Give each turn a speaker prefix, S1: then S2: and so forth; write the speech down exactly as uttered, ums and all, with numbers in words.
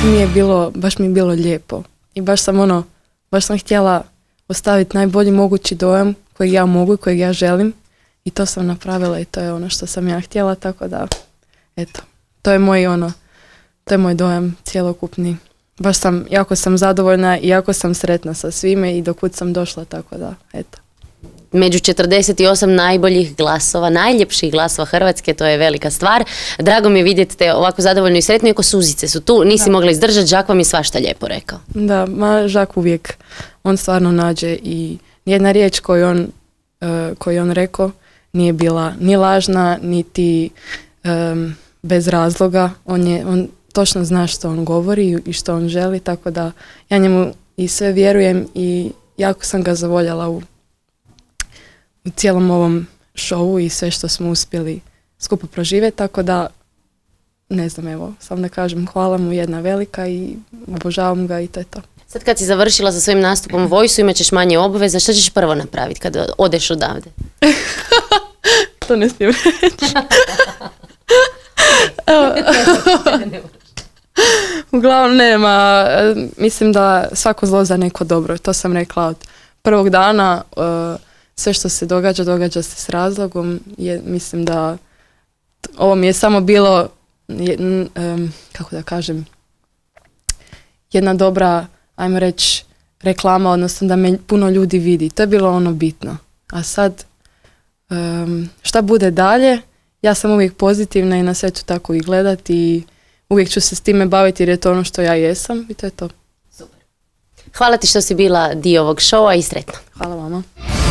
S1: mi je bilo, baš mi je bilo lijepo. I baš sam ono, baš sam htjela ostaviti najbolji mogući dojam kojeg ja mogu i kojeg ja želim. I to sam napravila i to je ono što sam ja htjela, tako da, eto, to je moj ono, to je moj dojam cjelokupni. Baš sam, jako sam zadovoljna i jako sam sretna sa svime i do kud sam došla, tako da, eto.
S2: Među četrdeset osam najboljih glasova, najljepših glasova Hrvatske, to je velika stvar. Drago mi je vidjeti te ovako zadovoljno i sretno, iako suzice su tu, nisi da. mogla izdržati, Žak vam je svašta lijepo rekao.
S1: Da, ma Žak uvijek, on stvarno nađe i nijedna riječ koju on, uh, koju on rekao nije bila ni lažna, niti um, bez razloga. On, je, on točno zna što on govori i što on želi, tako da ja njemu i sve vjerujem i jako sam ga zavoljala u u cijelom ovom šovu i sve što smo uspjeli skupo proživjeti, tako da ne znam, evo, samo da kažem hvala mu jedna velika i obožavam ga i to je to.
S2: Sad kad si završila sa svojim nastupom Voice-u, imat ćeš manje obaveza, što ćeš prvo napraviti kad odeš odavde?
S1: To ne smijem reći. Uglavnom nema, mislim da svako zlo za neko dobro, to sam rekla od prvog dana. Uh, Sve što se događa, događa se s razlogom. Je, mislim da ovo mi je samo bilo, je, um, kako da kažem, jedna dobra, ajmo reći, reklama, odnosno da me puno ljudi vidi. To je bilo ono bitno. A sad, um, šta bude dalje, ja sam uvijek pozitivna i na sve ću tako i gledati i uvijek ću se s time baviti jer je to ono što ja jesam i to je to.
S2: Super. Hvala ti što si bila dio ovog šova i sretno.
S1: Hvala vama.